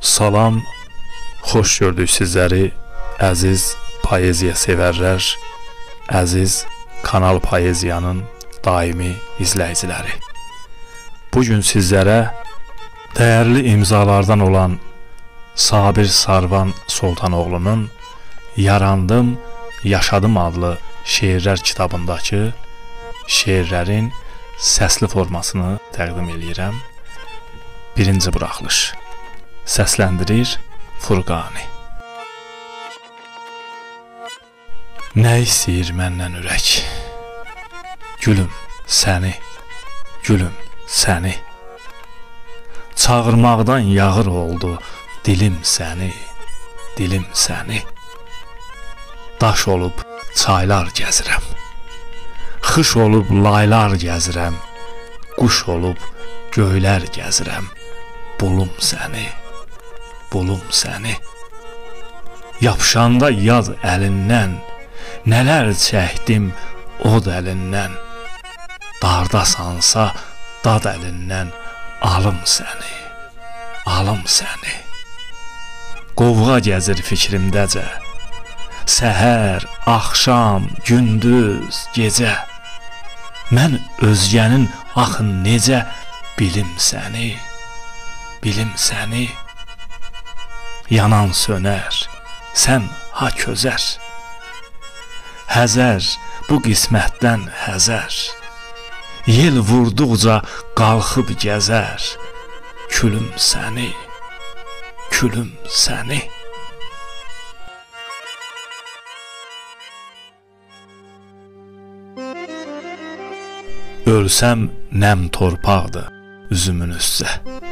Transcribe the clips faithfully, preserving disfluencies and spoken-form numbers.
Salam, xoş gördük sizləri, əziz poeziya sevərlər, əziz Kanal Poeziyanın daimi izləyiciləri. Bugün sizlərə dəyərli imzalardan olan Sabir Sarvan Sultanoğlu'nun Yarandım, Yaşadım adlı şeirlər kitabındakı şeirlərin səsli formasını təqdim edirəm. Birinci buraxılış. Səsləndirir Furqani. Nə istəyir məndən ürək? Gülüm səni, gülüm səni. Çağırmaqdan yağır oldu dilim səni, dilim səni. Daş olub çaylar gəzirəm, xış olub laylar gəzirəm, quş olub göylər gəzirəm, bulum səni, bulum səni. Yapışanda yaz əlindən, nələr çəkdim od əlindən, darda sansa dad əlindən, alım səni, alım səni. Qovğa gəzir fikrimdəcə, səhər, axşam, gündüz, gecə. Mən özgənin axın necə, bilim səni, bilim səni. Yanan sönər, sən ha közər, həzər, bu qismətdən həzər. Yel vurduqca qalxıb gəzər, külüm səni, külüm səni. Ölsəm nəm torpaqdır üzümün üstə,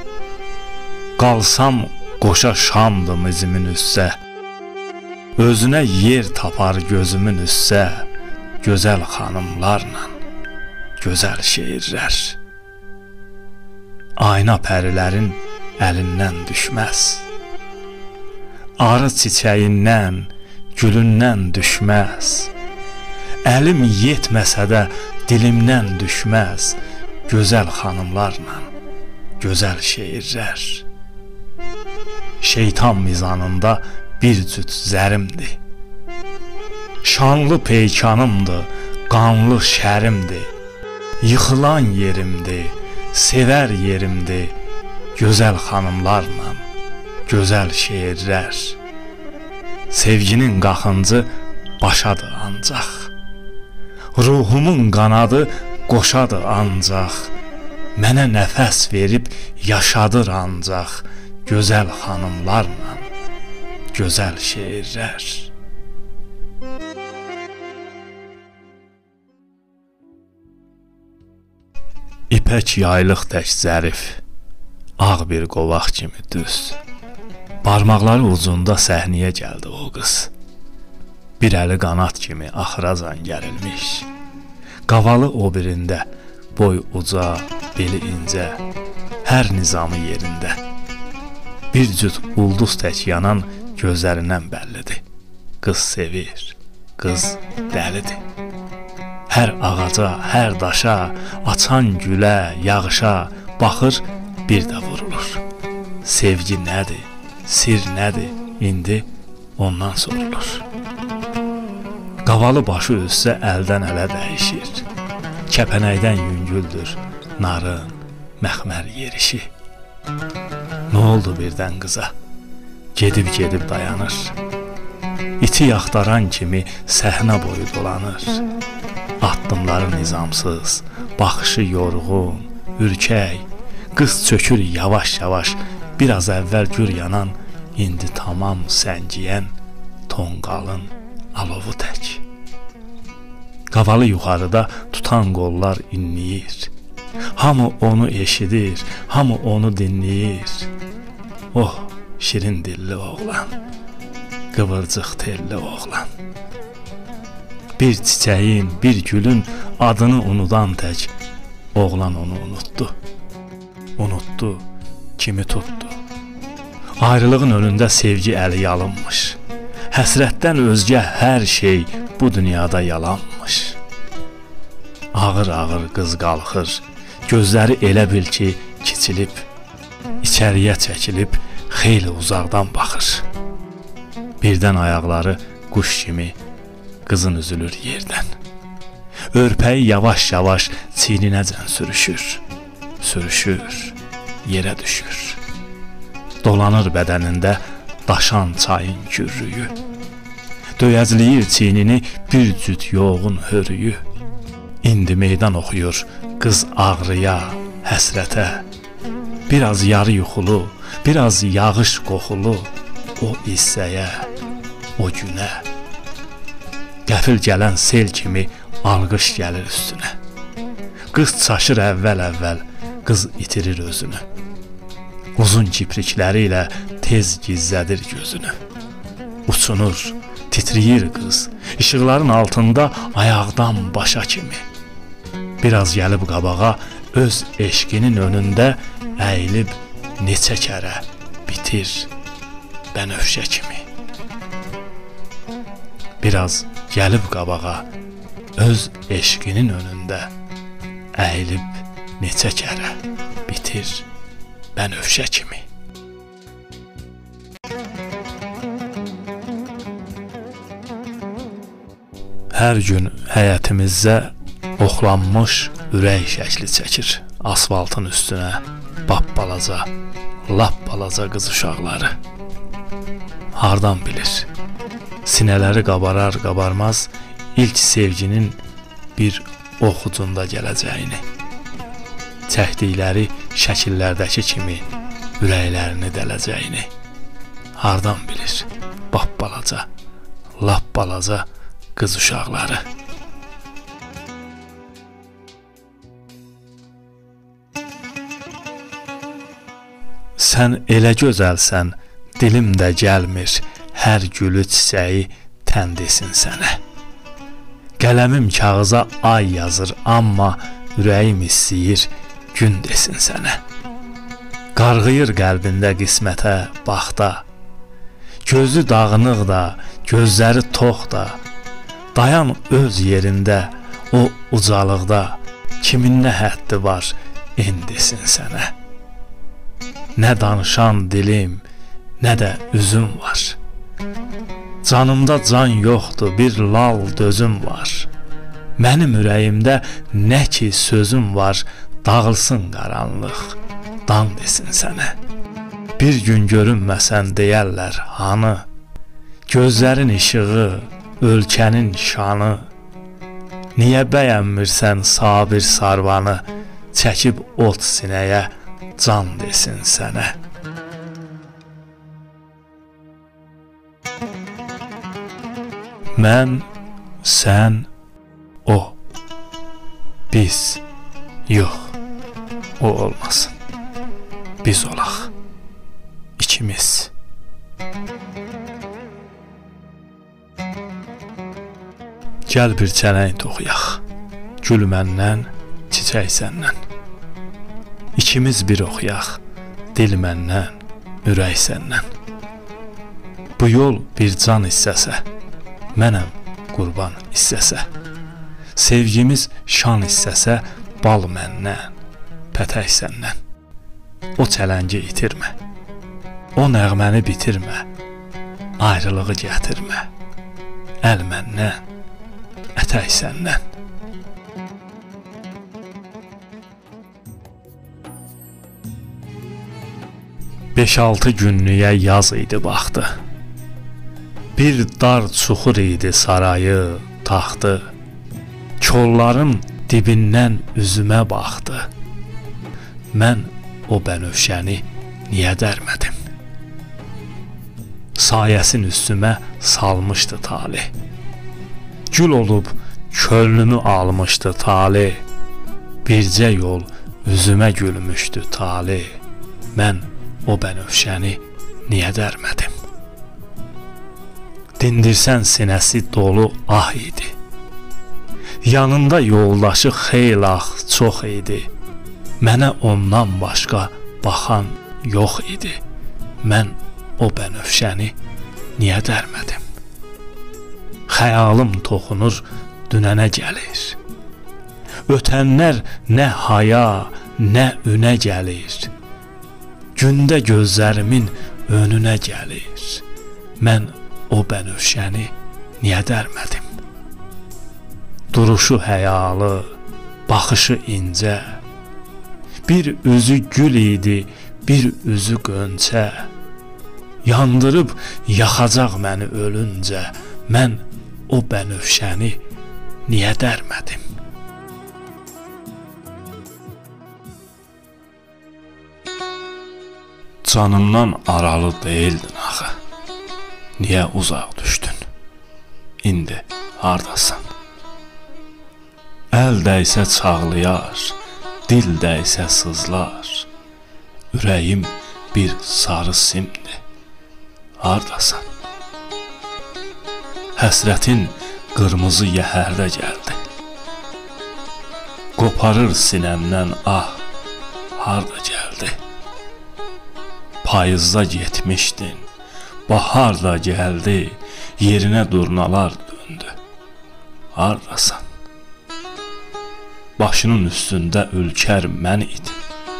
qalsam qoşa şamdım izimin üstə. Özünə yer tapar gözümün üstə, gözəl xanımlarla gözəl şeirlər. Ayna pərilərin əlindən düşməz, arı çiçəyindən, gülündən düşməz. Əlim yetməsə də dilimdən düşməz, gözəl xanımlarla gözəl şeirlər. Şeytan mizanında bir cüt zərimdir, şanlı peykanımdır, qanlı şərimdir. Yıxılan yerimdir, sevər yerimdir, gözəl xanımlarla gözəl şeirlər. Sevginin qaxıncı başadır ancaq, ruhumun qanadı qoşadır ancaq. Mənə nəfəs verib yaşadır ancaq, gözəl xanımlarla gözəl şeirlər. İpək yaylıq tək zərif, ağ bir qovaq kimi düz. Barmaqları ucunda səhnəyə gəldi o qız, bir əli qanat kimi axıracan gərilmiş. Qavalı o birində, boy uca, beli incə, hər nizamı yerində. Bir cüt ulduz tək yanan gözlərindən bəllidir. Qız sevir, qız dəlidir. Hər ağaca, hər daşa, açan gülə, yağışa baxır, bir də vurulur. Sevgi nədir, sir nədir, indi ondan sorulur. Qavalı başı üstə əldən ələ dəyişir, kəpənəkdən yüngüldür, narın, məxmər yerişi. Nə oldu birdən qıza, gedib-gedib dayanır, iti yaxtaran kimi səhnə boyu dolanır. Addımları nizamsız, baxışı yorğun, ürkək, qız çökür yavaş-yavaş, biraz əvvəl gür yanan, indi tamam səngiyən, tonqalın alovu tək. Qavalı yuxarıda tutan qollar inləyir, hamı onu eşidir, hamı onu dinləyir. Oh, şirin dilli oğlan, qıvırcıq telli oğlan. Bir çiçəyin, bir gülün adını unudan tək, oğlan onu unutdu, unutdu, kimi tutdu. Ayrılığın önündə sevgi əli yalınmış, həsrətdən özgə hər şey bu dünyada yalanmış. Ağır-ağır qız qalxır, gözləri elə bil ki, kiçilib, içəriyə çəkilib, xeyli uzaqdan baxır. Birdən ayaqları quş kimi qızın üzülür yerdən. Örpəyi yavaş-yavaş çiyninəcən sürüşür, sürüşür, yerə düşür. Dolanır bədənində daşan çayın gürrüyü. Döyəcləyir çiynini bir cüt yoğun hörüyü. İndi meydan oxuyur qız ağrıya, həsrətə. Biraz yarı yuxulu, biraz yağış qoxulu o hissəyə, o günə. Qəfil gələn sel kimi alqış gəlir üstünə. Qız çaşır əvvəl-əvvəl, qız itirir özünü. Uzun kiprikləri ilə tez gizlədir gözünü. Uçunur, titriyir qız, işıqların altında ayaqdan başa kimi. Biraz gəlib qabağa, öz eşqinin önündə əyilib neçə kərə bitir bənövşə kimi. Biraz gəlib qabağa, öz eşqinin önündə əyilib neçə kərə bitir bənövşə kimi. Hər gün həyətimizdə oxlanmış ürək şəkli çəkir asfaltın üstünə bap-balaca, lap-balaca qız uşaqları. Hardan bilir, sinələri qabarar qabarmaz ilk sevginin bir ox ucunda gələcəyini. Çəkdikləri şəkillərdəki kimi ürəklərini dələcəyini. Hardan bilir, bap-balaca, lap-balaca qız uşaqları. Sən elə gözəlsən, dilimdə gəlmir, hər gülü çiçəyi tən desin sənə. Qələmim kağıza ay yazır, amma ürəyim istəyir, gün desin sənə. Qarğıyır qəlbində qismətə, baxda, gözü dağınıq da, gözləri tox da, dayan öz yerində, o ucalıqda, kimin nə həddi var, en desin sənə. Nə danışan dilim, nə də üzüm var. Canımda can yoxdur, bir lal dözüm var. Mənim ürəyimdə nə ki sözüm var, dağılsın qaranlıq, dan desin sənə. Bir gün görünməsən deyərlər hanı, gözlərin işığı, ölkənin şanı. Niyə bəyənmirsən Sabir Sarvanı, çəkib ot sinəyə, can desin sənə. Mən, sən, o, biz, yox, o olmasın, biz olaq, ikimiz. Gəl bir çələng toxuyaq, gül məndən, çiçək səndən. İkimiz bir oxuyaq, dil məndən, ürək səndən. Bu yol bir can hissəsə, mənəm qurban hissəsə. Sevgimiz şan hissəsə, bal məndən, pətək səndən. O çələngi itirmə, o nəğməni bitirmə, ayrılığı gətirmə. Əl məndən, ətək səndən. Beş-altı günlüyə yaz idi baxdı. Bir dar çuxur idi sarayı, taxtı. Kolların dibindən üzümə baxdı. Mən o bənövşəni niyə dərmədim? Sayəsin üstümə salmışdı talih. Gül olub könlümü almışdı talih. Bircə yol üzümə gülmüşdü talih. Mən o bənövşəni niyə dərmədim? Dindirsən sinəsi dolu ah idi. Yanında yoldaşı xeylax çox idi. Mənə ondan başqa baxan yox idi. Mən o bənövşəni niyə dərmədim? Xəyalım toxunur, dünənə gəlir. Ötənlər nə haya, nə önə gəlir. Gündə gözlərimin önünə gəlir. Mən o bənövşəni niyə dərmədim? Duruşu həyalı, baxışı incə, bir üzü gül idi, bir üzü qönçə. Yandırıb yaxacaq məni ölüncə, mən o bənövşəni niyə dərmədim? Canımdan aralı deyildin axı. Niyə uzaq düşdün? İndi hardasan? Əl dəysə çağlayar, dil dəysə sızlar. Ürəyim bir sarı simdir. Hardasan? Həsrətin qırmızı yəhərdə gəldi. Qoparır sinəmdən ah, harda gəldi? Payızda getmişdin, bahar da gəldi, yerinə durnalar döndü. Hardasan? Başının üstündə ölkər mən idim.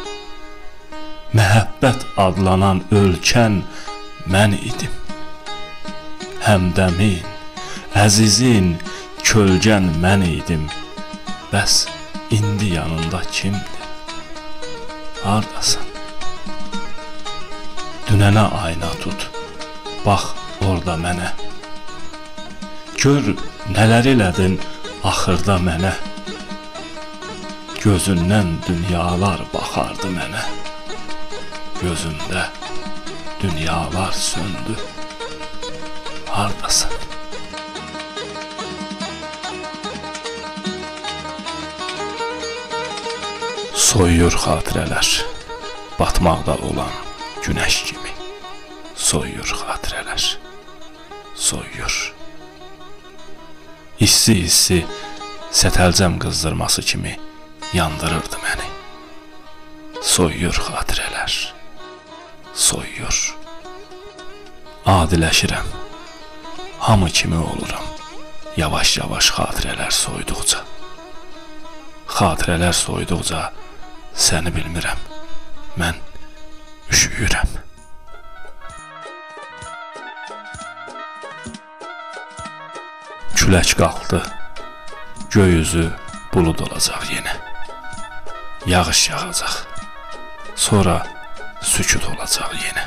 Məhəbbət adlanan ölkən mən idim. Həmdəmin, əzizin, kölgən mən idim. Bəs indi yanında kimdir? Hardasan? Dünənə ayna tut, bax orada mənə. Gör nələr elədin axırda mənə. Gözündən dünyalar baxardı mənə. Gözümdə dünyalar söndü. Hardasan? Soyuyur xatirələr, batmaqda olan günəş kimi. Soyuyur xatirələr, soyuyur. Hissi-hissi sətəlcəm qızdırması kimi yandırırdı məni. Soyuyur xatirələr, soyuyur. Adiləşirəm, hamı kimi oluram. Yavaş-yavaş xatirələr soyduqca. Xatirələr soyduqca səni bilmirəm, mən üşüyürəm. Külək qalxdı, göy üzü bulud olacaq yenə. Yağış yağacaq, sonra sükut olacaq yenə.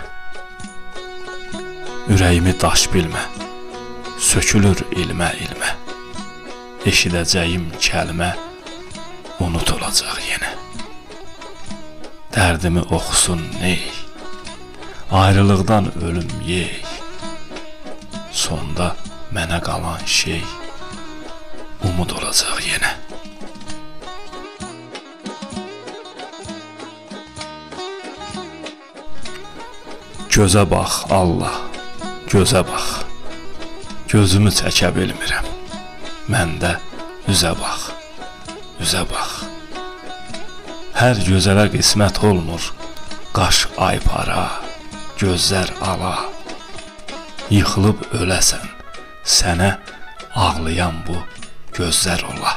Ürəyimi daş bilmə, sökülür ilmə-ilmə. Eşidəcəyim kəlmə unut olacaq yenə. Dərdimi oxusun ney, ayrılıqdan ölüm yey. Sonda mənə qalan şey umud olacaq yenə. Gözə bax Allah, gözə bax. Gözümü çəkə bilmirəm. Məndə üzə bax, üzə bax. Hər gözələ qismət olmur, qaş aypara, gözlər ala. Yıxılıb öləsən, sənə ağlayan bu gözlər ola.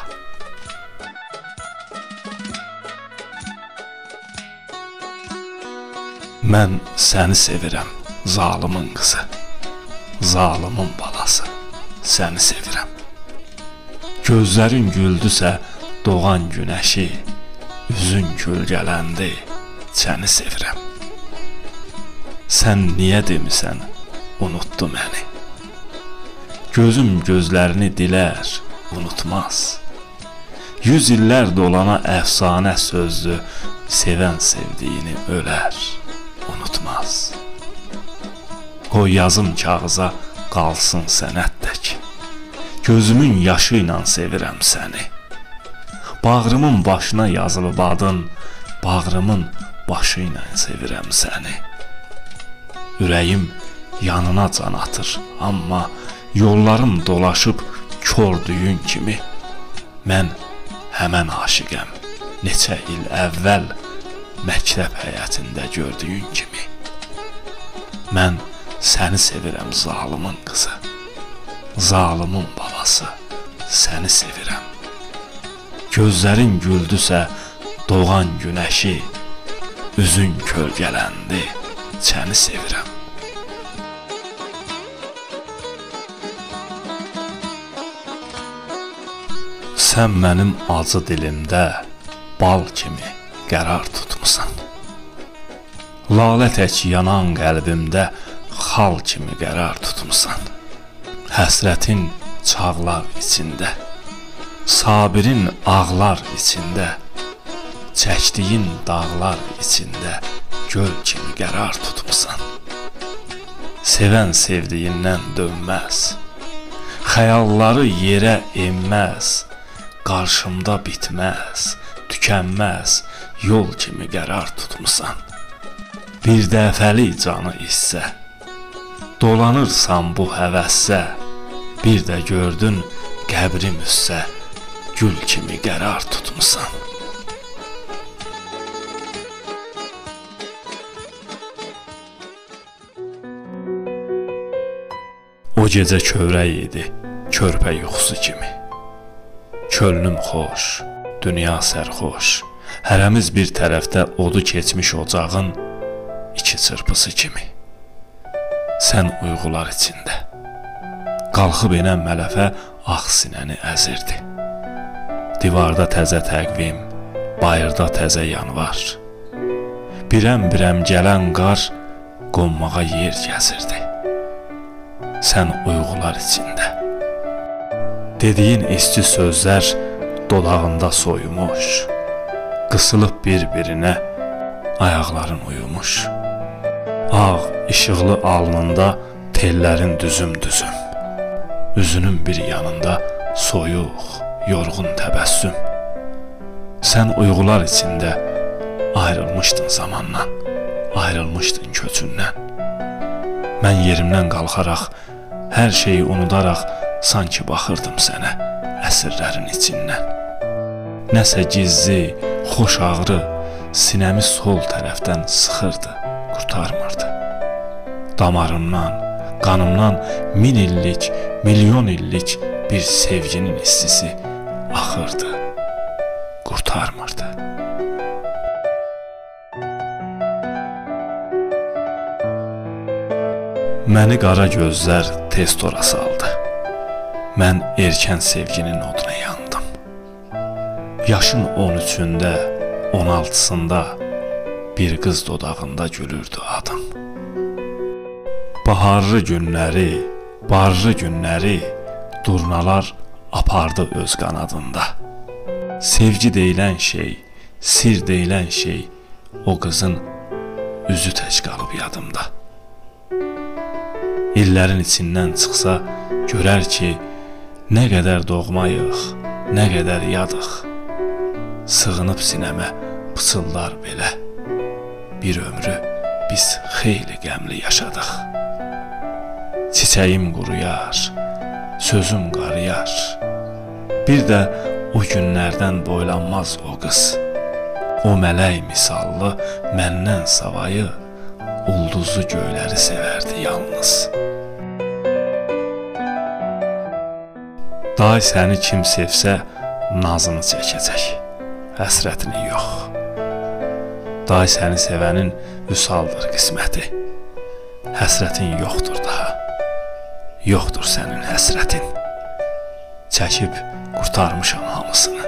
Mən səni sevirəm, zalımın qızı, zalımın balası, səni sevirəm. Gözlərin güldüsə doğan günəşi, üzün kölgələndi, səni sevirəm. Sən niyə demisən, unutdu məni. Gözüm gözlərini dilər, unutmaz. Yüz illər dolana əfsanə sözdü, sevən sevdiyini ölər, unutmaz. Qoy yazım kağıza qalsın sənət tək. Gözümün yaşı ilə sevirəm səni. Bağrımın başına yazılıb adın, bağrımın başı ilə sevirəm səni. Ürəyim yanına can atır, amma yollarım dolaşıb kör düyün kimi. Mən həmən aşiqəm, neçə il əvvəl məktəb həyətində gördüyün kimi. Mən səni sevirəm zalımın qızı, zalımın balası, səni sevirəm. Gözlərin güldüsə doğan günəşi, üzün kölgələndi, səni sevirəm. Sən mənim acı dilimdə bal kimi qərar tutmusan. Lalə tək yanan qəlbimdə xal kimi qərar tutmusan. Həsrətin çağlar içində, sabirin ağlar içində, çəkdiyin dağlar içində göl kimi qərar tutmusan. Sevən sevdiyindən dönməz, xəyalları yerə enməz, qarşımda bitməz, tükənməz yol kimi qərar tutmusan. Bir dəfəli canı issə, dolanırsan bu həvəssə, bir də gördün qəbrim üssə, gül kimi qərar tutmusan. O gecə kövrək idi, körpə yuxusu kimi. Könlüm xoş, dünya sərxoş, hərəmiz bir tərəfdə odu keçmiş ocağın iki çırpısı kimi. Sən uyğular içində, qalxıb enən mələfə ağ sinəni əzirdi. Divarda təzə təqvim, bayırda təzə yanvar. Birəm-birəm gələn qar qonmağa yer gəzirdi. Sən uyğular içində, dediyin isti sözlər dodağında soyumuş, qısılıb bir-birinə ayaqların uyumuş. Ağ, işıqlı alnında tellərin düzüm-düzüm, üzünün bir yanında soyuq, yorğun təbəssüm. Sən uyğular içində ayrılmışdın zamandan, ayrılmışdın köçündən. Mən yerimdən qalxaraq, hər şeyi unudaraq sanki baxırdım sənə əsrlərin içindən. Nəsə gizli, xoş ağrı sinəmi sol tərəfdən sıxırdı, qurtarmırdı. Damarımdan, qanımdan min illik, milyon illik bir sevginin istisi axırdı, qurtarmırdı. Məni qara gözlər tez tora saldı. Mən erkən sevginin oduna yandım. Yaşın on üçündə, on altısında bir qız dodağında gülürdü adım. Baharlı günləri, barlı günləri durnalar apardı öz qanadında. Sevgi deyilən şey, sir deyilən şey o qızın üzü tək qalıb yadımda. İllərin içindən çıxsa, görər ki, nə qədər doğmayıq, nə qədər yadıq. Sığınıb sinəmə pıçıllar belə, bir ömrü biz xeyli qəmli yaşadıq. Çiçəyim quruyar, sözüm qarıyar, bir də o günlərdən boylanmaz o qız. O mələk misallı məndən savayı, ulduzlu göyləri sevərdi yalnız. Day səni kim sevsə, nazını çəkəcək, həsrətini yox. Day səni sevənin vüsaldır qisməti, həsrətin yoxdur daha, yoxdur sənin həsrətin. Çəkib qurtarmışam hamısını.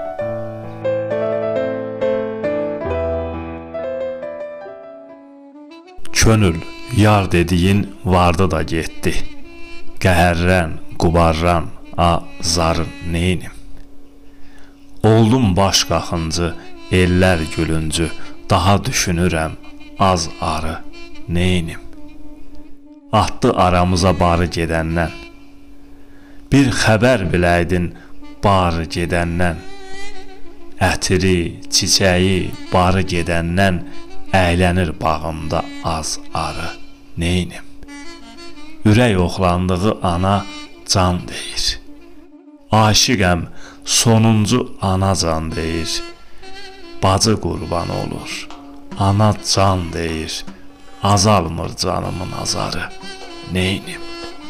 Könül, yar dediyin vardı da getdi. Qəhərrən, qubarran, a, zarın neynim? Oldum baş qaxıncı, ellər gülüncü, daha düşünürəm, az arı neynim? Atdı aramıza barı gedəndən, bir xəbər biləydin barı gedəndən, ətiri, çiçəyi barı gedəndən, əylənir bağımda az arı neynim? Ürək oxlandığı ana can deyir, aşiqəm sonuncu ana can deyir, bacı qurban olur, ana can deyir, azalmır canımın azarı neynim?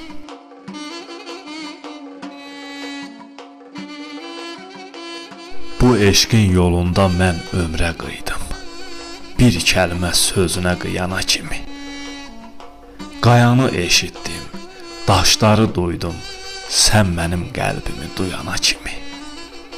Bu eşqin yolunda mən ömrə qıydım, bir kəlmə sözünə qıyana kimi. Qayanı eşitdim, daşları duydum, sən mənim qəlbimi duyana kimi.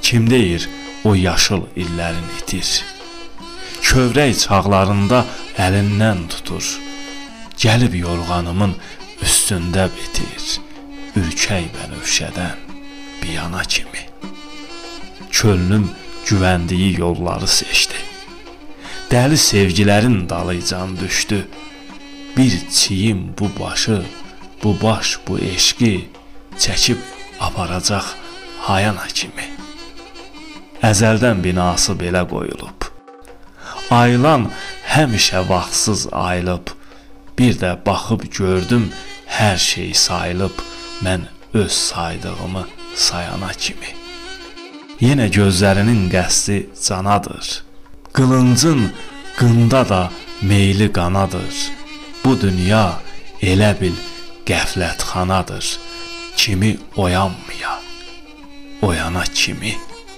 Kim deyir o yaşıl illərin itir? Kövrək çağlarında əlindən tutur. Gəlib yorğanımın üstündə bitir. Ürkək bənövşədən bir yana kimi. Könlüm güvəndiyi yolları seçdi. Dəli sevgilərin dalıcan düşdü. Bir çiyim bu başı, bu baş bu eşqi çəkib aparacaq hayana kimi. Əzəldən binası belə qoyulub. Aylan həmişə vaxtsız ayılıb. Bir də baxıb gördüm hər şey sayılıb. Mən öz saydığımı sayana kimi. Yenə gözlərinin qəsdi canadır. Qılıncın qında da meyli qanadır. Bu dünya elə bil qəflətxanadır. Kimi oyanmaya, oyana kimi.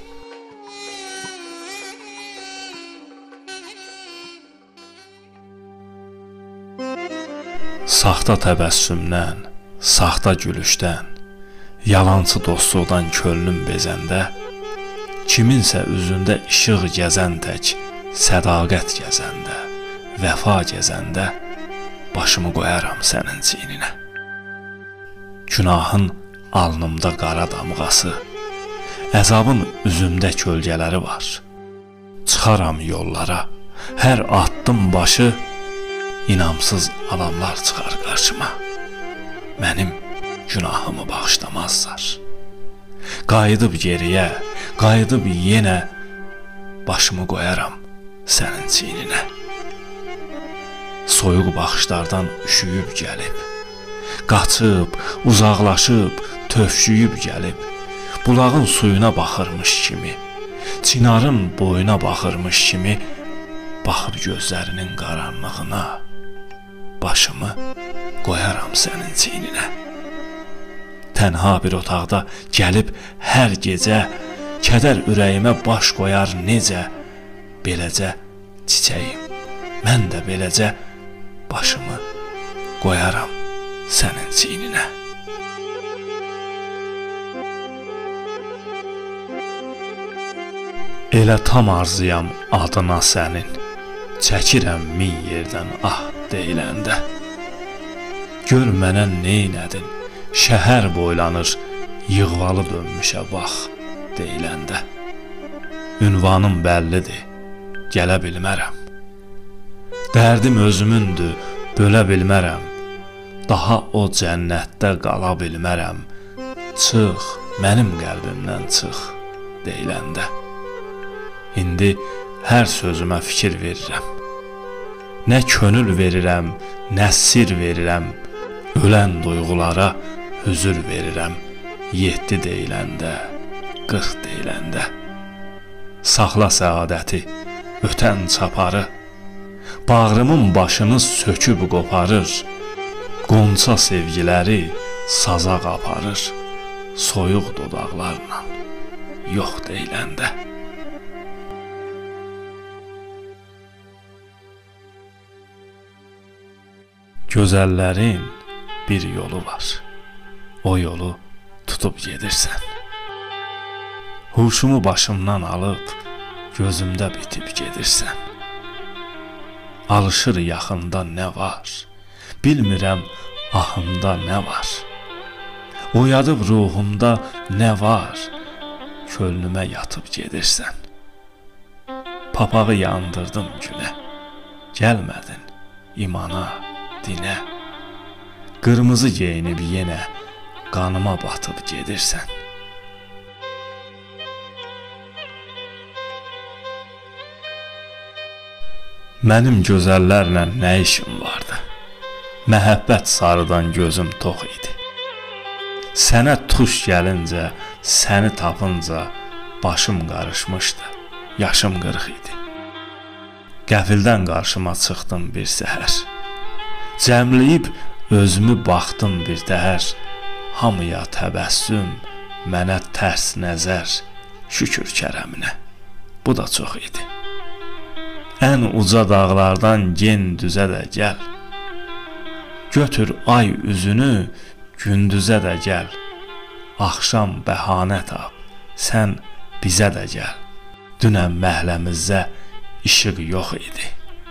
Saxta təbəssümdən, saxta gülüşdən, yalançı dostluqdan könlüm bezəndə, kiminsə üzündə işıq gəzən tək, sədaqət gəzəndə, vəfa gəzəndə, başımı qoyaram sənin çiyninə. Günahın alnımda qara damğası, əzabın üzümdə kölgələri var. Çıxaram yollara, hər addım başı, İnamsız adamlar çıxar qarşıma. Mənim günahımı bağışlamazlar. Qayıdıb geriyə, qayıdıb yenə başımı qoyaram sənin çiyninə. Soyuq baxışlardan üşüyüb gəlib, qaçıb, uzaqlaşıb, tövşüyüb gəlib, bulağın suyuna baxırmış kimi, çinarın boyuna baxırmış kimi, baxıb gözlərinin qaranlığına, başımı qoyaram sənin çiyninə. Tənha bir otaqda gəlib hər gecə, kədər ürəyimə baş qoyar necə, beləcə çiçəyim, mən də beləcə başımı qoyaram sənin çiyninə. Elə tam arzuyam adına sənin, çəkirəm min yerdən ah deyiləndə. Gör mənə neynədin, şəhər boylanır, yığvalı dönmüşə bax deyiləndə. Ünvanım bəllidir, gələ bilmərəm. Dərdim özümündür, bölə bilmərəm. Daha o cənnətdə qala bilmərəm. Çıx, mənim qəlbimdən çıx deyiləndə. İndi hər sözümə fikir verirəm. Nə könül verirəm, nə sir verirəm. Ölən duyğulara hüzür verirəm. Yeddi deyiləndə, qırx deyiləndə. Saxla səadəti, ötən çaparı. Bağrımın başını söküb qoparır. Qonça sevgiləri sazaq aparır. Soyuq dodaqlarla, yox deyiləndə. Gözəllərin bir yolu var. O yolu tutub gedirsən. Huşumu başımdan alıb, gözümdə bitib gedirsən. Alışır yaxında nə var, bilmirəm ahımda nə var. Oyadıb ruhumda nə var, könlümə yatıb gedirsən. Papağı yandırdım günə, gəlmədin imana, dinə. Qırmızı geyinib yenə qanıma batıb gedirsən. Mənim gözəllərlə nə işim vardı? Məhəbbət sarıdan gözüm tox idi. Sənə tuş gəlincə, səni tapınca başım qarışmışdı, yaşım qırx idi. Qəfildən qarşıma çıxdım bir səhər. Cəmləyib özümü baxdım bir təhər. Hamıya təbəssüm, mənə tərs nəzər. Şükür kərəminə, bu da çox idi. Ən uca dağlardan gen düzə də gəl. Götür ay üzünü, gündüzə də gəl. Axşam bəhanə tap, sən bizə də gəl. Dünən məhləmizdə işıq yox idi.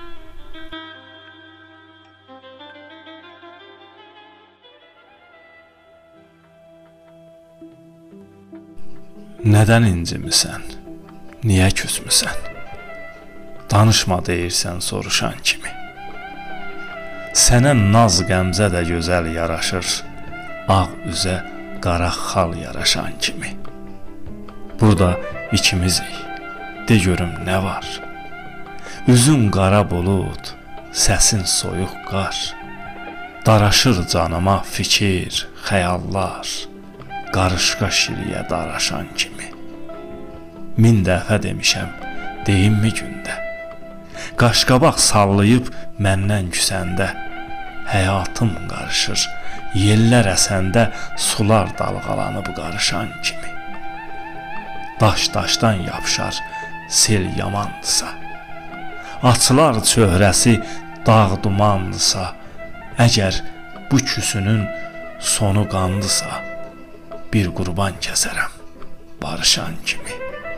Nədən incimisən? Niyə küsmüsən? Danışma deyirsən soruşan kimi. Sənə naz qəmzə də gözəl yaraşır, ağ üzə qara xal yaraşan kimi. Burada ikimizik, de görüm nə var? Üzün qara bulud, səsin soyuq qar. Daraşır canıma fikir, xəyallar, qarışqa şiriyə daraşan kimi. Min dəfə demişəm, deyimmi gündə? Qaşqabaq sallayıb məndən küsəndə, həyatım qarışır, yellər əsəndə sular dalğalanıb qarışan kimi. Daş daşdan yapışar, sel yamandırsa, açılar çöhrəsi dağ dumandırsa, əgər bu küsünün sonu qandısa, bir qurban kəsərəm barışan kimi.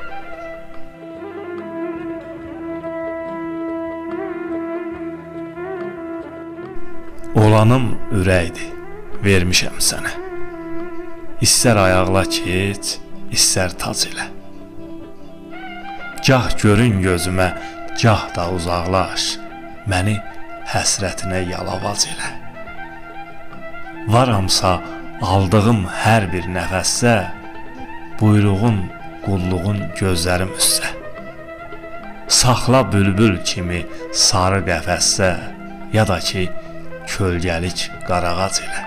Olanım ürəkdir, vermişəm sənə. İstər ayaqla keç, istər tac elə. Gah görün gözümə, gah da uzaqlaş, məni həsrətinə yalavaz elə. Varamsa aldığım hər bir nəfəssə, buyruğun, qulluğun gözlərim üstə. Saxla bülbül kimi sarı qəfəssə, ya da ki, kölgəlik qarağac elə.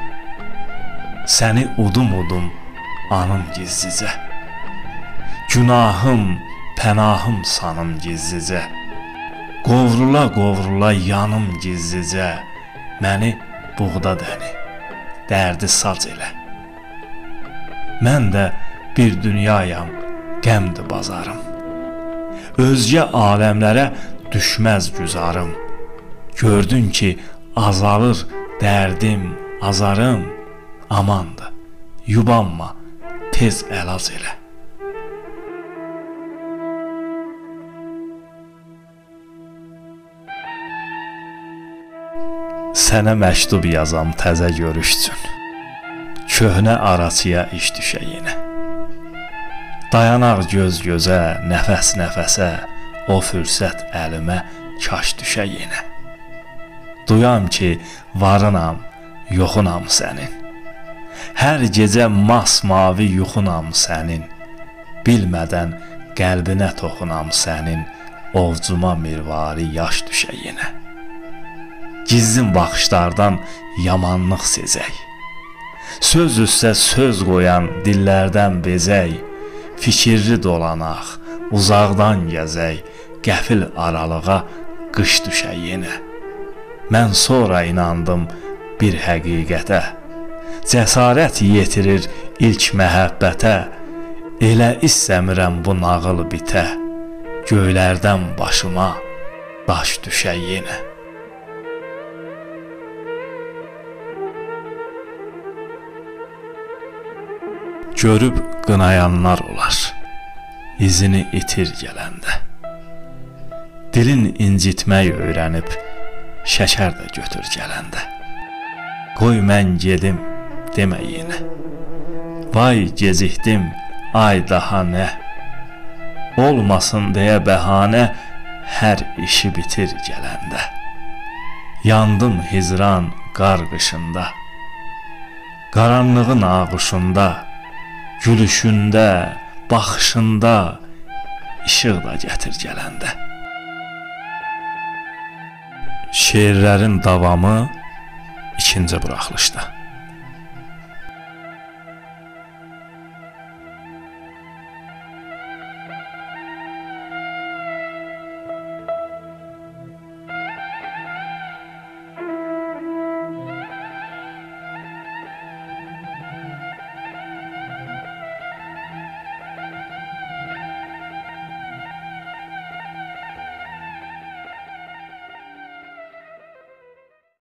Səni udum-udum anım gizlicə, günahım, pənahım sanım gizlicə, qovrula qovrula yanım gizlicə, məni buğda dəni, dərdi sac elə. Mən də bir dünyayam, qəmdir bazarım, özgə aləmlərə düşməz güzarım. Gördün ki, azalır dərdim, azarım, amandır, yubanma, tez əlac elə. Sənə məktub yazam təzə görüşsün, köhnə araçıya iş düşə yenə. Dayanaq göz gözə, nəfəs nəfəsə, o fürsət əlimə kaş düşə yenə. Duyam ki, varınam, yoxunam sənin. Hər gecə masmavi yuxunam sənin. Bilmədən qəlbinə toxunam sənin. Ovcuma mirvari yaş düşə yenə. Gizlin baxışlardan yamanlıq sezək. Söz üstə söz qoyan dillərdən bezək. Fikirli dolanaq, uzaqdan gəzək. Qəfil aralığa qış düşə yenə. Mən sonra inandım bir həqiqətə, cəsarət yetirir ilk məhəbbətə, elə istəmirəm bu nağıl bitə, göylərdən başıma daş düşə yenə. Görüb qınayanlar olar, izini itir gələndə. Dilin incitmək öyrənib, şəkər də götür gələndə. Qoy mən gedim, demə yenə. Vay gecikdim, ay daha nə? Olmasın deyə bəhanə, hər işi bitir gələndə. Yandım hizran qar qışında, qaranlığın ağuşunda, gülüşündə, baxışında, işıq da gətir gələndə. Şeirlərin davamı ikinci buraxılışda.